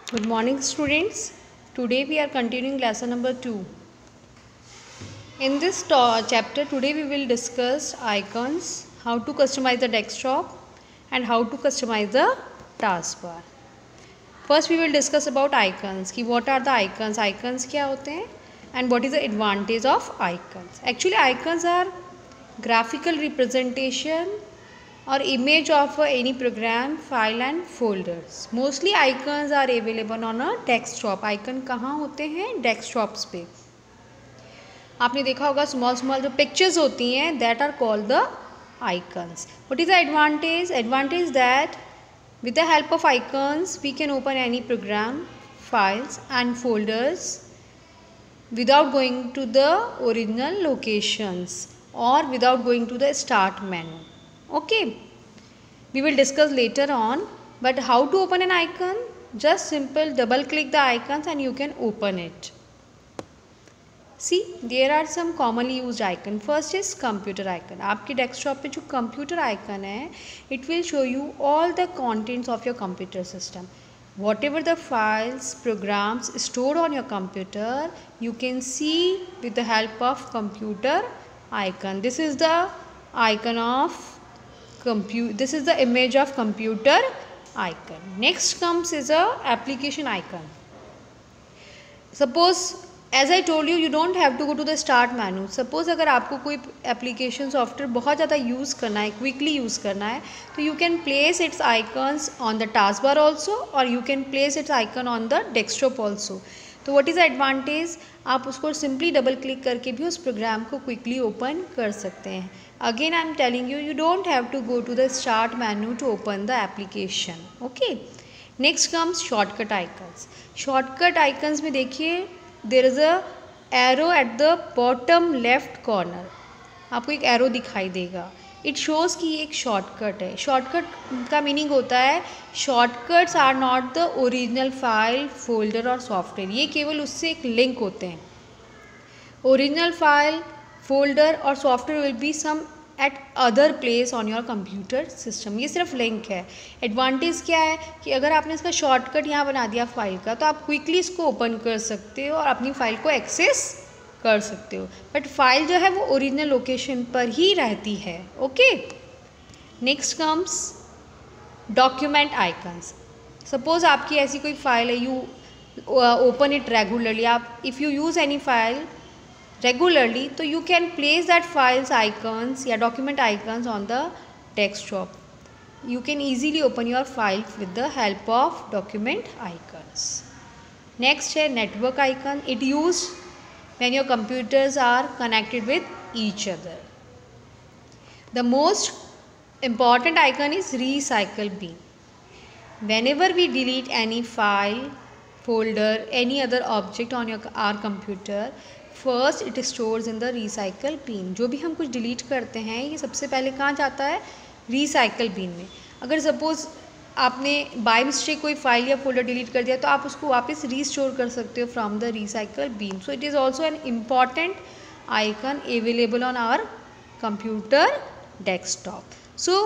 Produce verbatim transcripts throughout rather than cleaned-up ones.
Good morning, students. Today we are continuing lesson number two. In this chapter today we will discuss icons, how to customize the desktop and how to customize the taskbar. First we will discuss about icons कि what are the icons, icons क्या होते हैं and what is the advantage of icons. Actually icons are graphical representation or image of any program, file and folders. Mostly icons are available on a desktop. icon कहाँ होते हैं? desktops पे. आपने देखा होगा small small जो pictures होती हैं that are called the icons. What is the advantage? Advantage that with the help of icons we can open any program, files and folders without going to the original locations or without going to the start menu. Okay, we will discuss later on, but how to open an icon? Just simple double click the icons and you can open it. See, there are some commonly used icon. First is computer icon. आपके desktop पे जो computer icon है, it will show you all the contents of your computer system. Whatever the files, programs stored on your computer, you can see with the help of computer icon. This is the icon of compute. This is the image of computer icon. Next comes is a application icon. Suppose as I told you, you don't have to go to the start menu. Suppose अगर आपको कोई application software बहुत ज़्यादा use करना है, quickly use करना है, तो you can place its icons on the taskbar also or you can place its icon on the desktop also. तो what is the advantage? आप उसको simply double click करके भी उस program को quickly open कर सकते हैं. Again I am telling you, you don't have to go to the start menu to open the application. Okay. Next comes shortcut icons. Shortcut icons में देखिए there is a arrow at the bottom left corner. आपको एक arrow दिखाई देगा. It shows कि ये एक shortcut है. Shortcut का meaning होता है shortcuts are not the original file, folder और software. ये केवल उससे एक link होते हैं. Original file, folder और software will be some at other place on your computer system. ये सिर्फ लिंक है. एडवांटेज क्या है कि अगर आपने इसका शॉर्टकट यहाँ बना दिया फाइल का तो आप क्विकली इसको ओपन कर सकते हो और अपनी फाइल को एक्सेस कर सकते हो, बट फाइल जो है वो ओरिजिनल लोकेशन पर ही रहती है. Okay. Next comes document icons. Suppose आपकी ऐसी कोई फाइल है, यू ओपन इट रेगुलरली. आप if you use any file regularly, so you can place that files icons या document icons on the desktop. You can easily open your file with the help of document icons. Next है network icon. It used when your computers are connected with each other. The most important icon is recycle bin. Whenever we delete any file, folder, any other object on your our computer, first it stores in the recycle bin. जो भी हम कुछ delete करते हैं ये सबसे पहले कहाँ जाता है? रिसाइकल बिन में. अगर सपोज़ आपने बाय मिस्टेक कोई फाइल या फोल्डर डिलीट कर दिया तो आप उसको वापस रीस्टोर कर सकते हो from the recycle bin. So it is also an important icon available on our computer desktop. So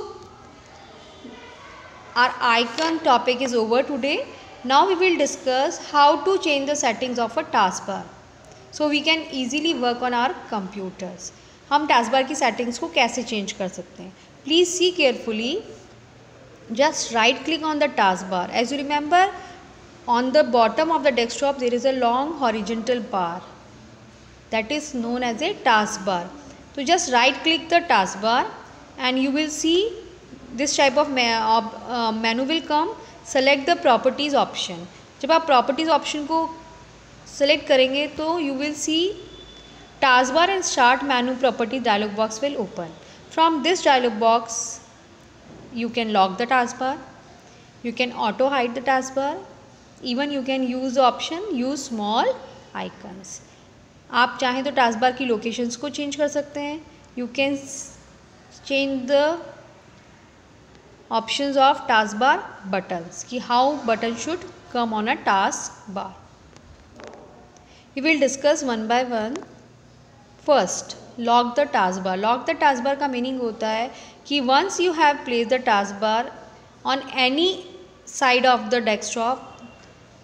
our icon topic is over today. Now we will discuss how to change the settings of a task bar. So we can easily work on our computers. हम task bar की settings को कैसे change कर सकते हैं? Please see carefully. Just right click on the task bar. As you remember, on the bottom of the desktop there is a long horizontal bar that is known as a task bar. तो just right click the task bar and you will see this type of menu will come. Select the properties option. जब आप properties option को select करेंगे तो you will see task bar and start menu property dialog box will open. From this dialog box you can lock the taskbar, you can auto hide the taskbar, even you can use the option use small icons. आप चाहें तो taskbar की locations को change कर सकते हैं. You can change the options of taskbar buttons कि how button should come on a taskbar. We will discuss one by one. First, lock the taskbar. Lock the taskbar का meaning होता है कि once you have placed the taskbar on any side of the desktop,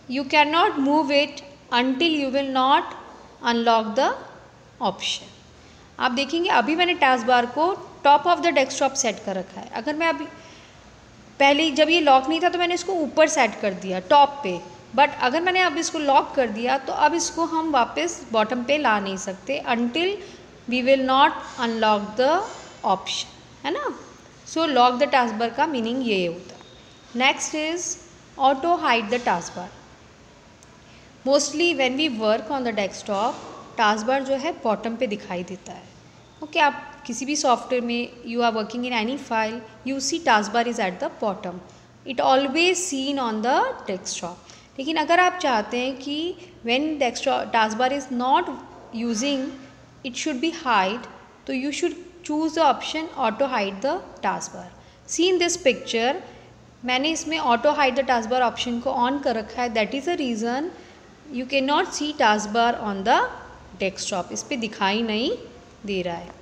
you cannot move it until you will not unlock the option. आप देखेंगे अभी मैंने task bar को top of the desktop set कर रखा है. अगर मैं अभी पहले जब ये लॉक नहीं था तो मैंने इसको ऊपर सेट कर दिया टॉप पे, बट अगर मैंने अब इसको लॉक कर दिया तो अब इसको हम वापस बॉटम पे ला नहीं सकते until we will not unlock the option, है ना. So lock the task bar का मीनिंग ये होता है. Next is auto hide the task bar. Mostly when we work on the desktop task bar जो है बॉटम पे दिखाई देता है. ओके okay, आप किसी भी सॉफ्टवेयर में you are working in any file you see task bar is at the bottom. It always seen on the desktop. लेकिन अगर आप चाहते हैं कि when desktop task bar is not using it should be hide, तो you should choose the option auto hide the task bar. See in this picture मैंने इसमें auto hide the task bar option को on कर रखा है. That is the reason you can not see task bar on the desktop. इस पर दिखाई नहीं दे रहा है.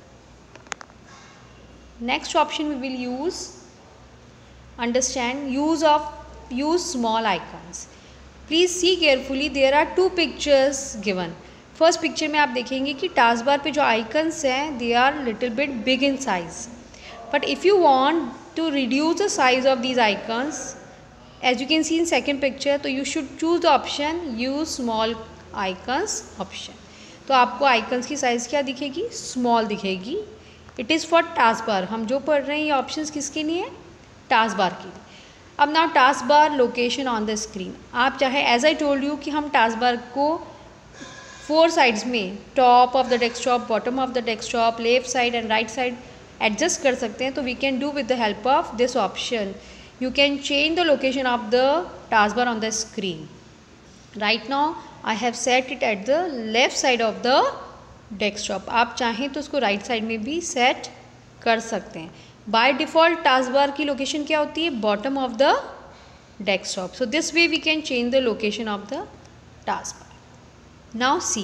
Next option we will use understand use of use small icons. Please see carefully, there are two pictures given. First picture में आप देखेंगे कि टास्क बार पे जो आइकन्स हैं they are little bit big in size. But if you want to reduce the size of these icons as you can see in second picture, तो you should choose the option use small icons option. तो आपको icons की size क्या दिखेगी, small दिखेगी. It is for task bar. हम जो पढ़ रहे हैं ये ऑप्शंस किसके लिए है, टास्क बार के लिए. अब now task bar location on the screen. आप चाहे एज आई टोल्ड यू कि हम टास्क बार को फोर साइड्स में top of the desktop, bottom of the desktop, left side and right side adjust कर सकते हैं. तो we can do with the help of this option. You can change the location of the task bar on the screen. Right now I have set it at the left side of the desktop. आप चाहें तो उसको right side में भी set कर सकते हैं. By default task bar की लोकेशन क्या होती है, bottom of the desktop. So this way we can change the location of the task bar. Now see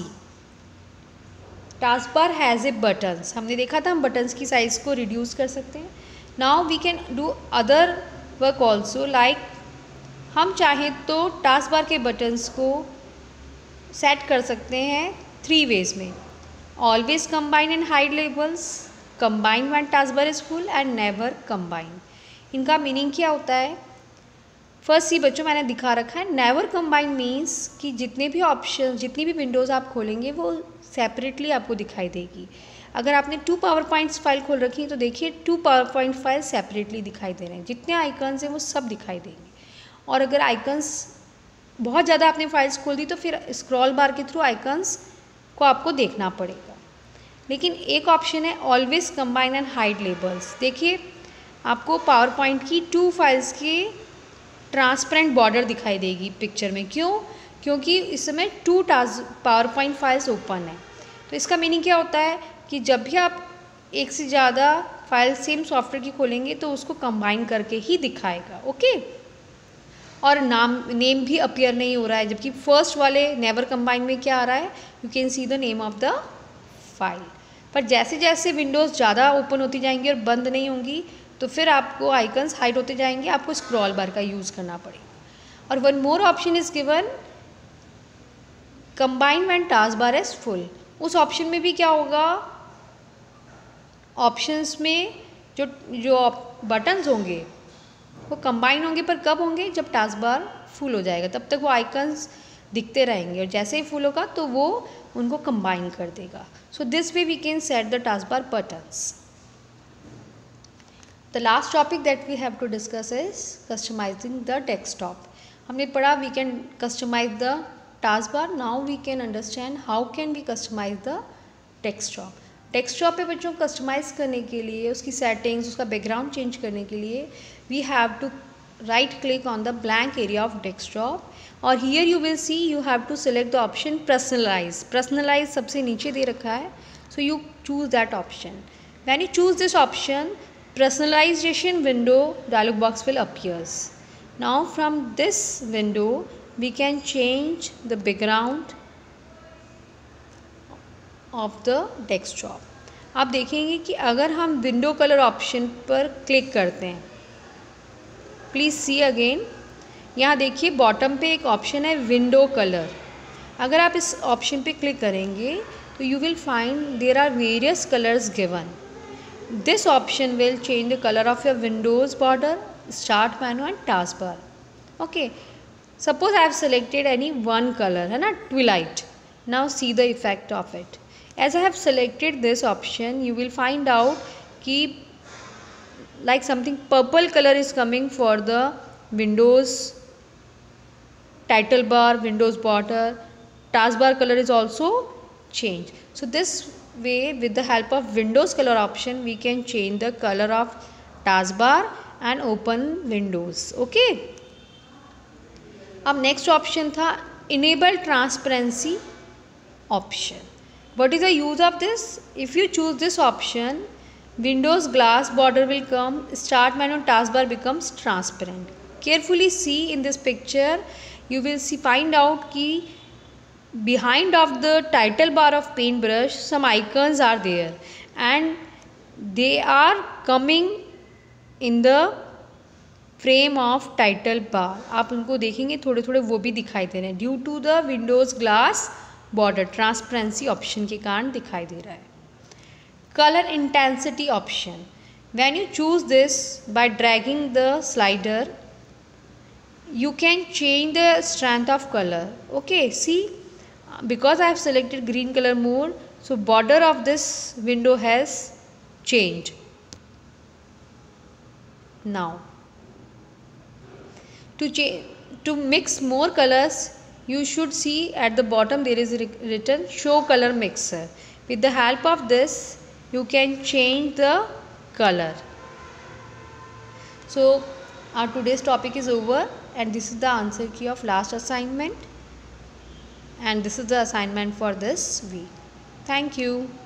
task bar has a buttons. हमने देखा था हम बटन्स की साइज़ को रिड्यूस कर सकते हैं. Now we can do other work also. Like हम चाहें तो टास्क बार के बटन्स को सेट कर सकते हैं थ्री वेज में. Always combine and hide labels, combine when task bar is full and never combine. इनका मीनिंग क्या होता है, फर्स्ट सी बच्चों मैंने दिखा रखा है. नेवर कंबाइन मीन्स कि जितने भी ऑप्शन जितनी भी विंडोज़ आप खोलेंगे वो सेपरेटली आपको दिखाई देगी. अगर आपने टू पावर पॉइंट्स फाइल खोल रखी है तो देखिए two power point file separately दिखाई दे रहे हैं. जितने आइकन्स हैं वो सब दिखाई देंगे. और अगर आइकन्स बहुत ज़्यादा आपने फाइल्स खोल दी तो फिर स्क्रॉल बार के थ्रू आइकन्स को आपको देखना पड़ेगा. लेकिन एक ऑप्शन है always combine and hide labels. देखिए आपको पावर पॉइंट की टू फाइल्स की ट्रांसपेरेंट बॉर्डर दिखाई देगी पिक्चर में. क्यों, क्योंकि इस समय two task power point files open है. तो इसका मीनिंग क्या होता है कि जब भी आप एक से ज़्यादा फाइल सेम सॉफ्टवेयर की खोलेंगे तो उसको कंबाइन करके ही दिखाएगा. ओके और नाम नेम भी अपीयर नहीं हो रहा है, जबकि फर्स्ट वाले नेवर कंबाइन में क्या आ रहा है, you can see the name of the file. पर जैसे जैसे विंडोज़ ज़्यादा ओपन होती जाएंगी और बंद नहीं होंगी तो फिर आपको आइकन्स हाइड होते जाएंगे, आपको स्क्रॉल बार का यूज़ करना पड़ेगा. और one more option is given combine when task bar is full. उस ऑप्शन में भी क्या होगा, ऑप्शंस में जो जो बटन्स होंगे वो कंबाइन होंगे, पर कब होंगे, जब टास्क बार फुल हो जाएगा. तब तक वो आइकन्स दिखते रहेंगे और जैसे ही फुल होगा तो वो उनको कंबाइन कर देगा. So this way we can set the task bar buttons. The last topic that we have to discuss is customizing the desktop. हमने पढ़ा we can customize the taskbar. Now we can understand how can we customize the desktop. Desktop पे बच्चों को customise करने के लिए, उसकी settings, उसका बैकग्राउंड चेंज करने के लिए we have to right click on the blank area of desktop. और here you will see you have to select the option personalize. Personalize सबसे नीचे दे रखा है, so you choose that option. When you choose this option personalization window dialog box will appears. Now from this window we can change the background of the desktop. आप देखेंगे कि अगर हम विंडो कलर ऑप्शन पर click करते हैं, please see again, यहाँ देखिए बॉटम पे एक ऑप्शन है विंडो कलर। अगर आप इस ऑप्शन पे क्लिक करेंगे तो you will find there are various colours given. This option will change the colour of your windows border, start menu and task bar. Okay, suppose I have selected any one colour, है ना, twilight. Now see the effect of it. As I have selected this option, you will find out कि like something purple color is coming for the Windows title bar, Windows border, taskbar color is also changed. So this way, with the help of Windows color option, we can change the color of taskbar and open Windows. Okay. अब next option था enable transparency option. What is the use of this? If you choose this option, Windows glass border will come, start menu taskbar becomes transparent. Carefully see in this picture, you will see find out कि behind of the title bar of paintbrush some icons are there and they are coming in the frame of title bar. आप उनको देखेंगे थोड़े थोड़े वो भी दिखाई दे रहे हैं due to the Windows glass border, transparency option के कारण दिखाई दे रहा है। Color intensity option. When you choose this by dragging the slider, you can change the strength of color. Okay, see, because I have selected green color mode, so border of this window has changed. Now, to change to mix more colors, you should see at the bottom there is written show color mixer. With the help of this, you can change the color. So our today's topic is over and this is the answer key of last assignment and this is the assignment for this week. Thank you.